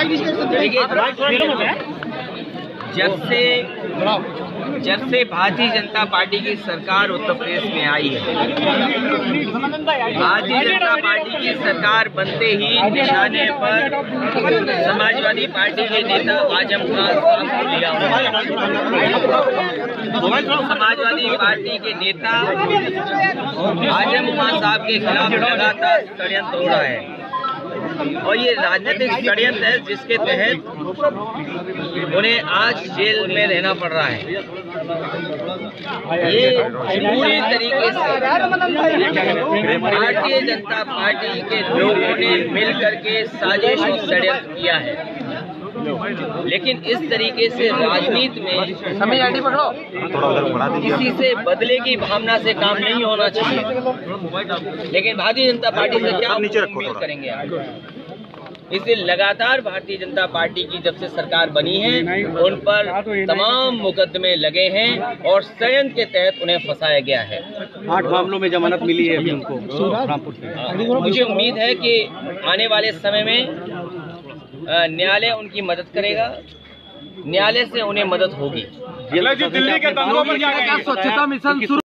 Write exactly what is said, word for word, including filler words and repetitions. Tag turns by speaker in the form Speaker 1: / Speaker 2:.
Speaker 1: जब से जब से भारतीय जनता पार्टी की सरकार उत्तर प्रदेश में आई है, भारतीय जनता पार्टी की सरकार बनते ही निशाने पर समाजवादी पार्टी के नेता आजम खान साहब को लिया हुआ है। समाजवादी पार्टी के नेता आजम खान साहब के खिलाफ लगातार षड्यंत्र हो रहा है और ये राजनीतिक षड्यंत्र है जिसके तहत उन्हें आज जेल में रहना पड़ रहा है। ये पूरी तरीके से भारतीय जनता पार्टी के लोगों ने मिलकर के साजिश और षड्यंत्र किया है, लेकिन इस तरीके से राजनीति में किसी से बदले की भावना से काम नहीं होना चाहिए। लेकिन भारतीय जनता पार्टी से क्या उम्मीद करेंगे आप? इसलिए लगातार भारतीय जनता पार्टी की जब से सरकार बनी है उन पर तमाम मुकदमे लगे हैं और षड्यंत्र के तहत उन्हें फंसाया गया है।
Speaker 2: आठ मामलों में जमानत मिली है अभी उनको रामपुर से।
Speaker 1: मुझे उम्मीद है कि आने वाले समय में न्यायालय उनकी मदद करेगा, न्यायालय से उन्हें मदद होगी।
Speaker 2: दिल्ली के दंगों पर क्या स्वच्छता मिशन शुरू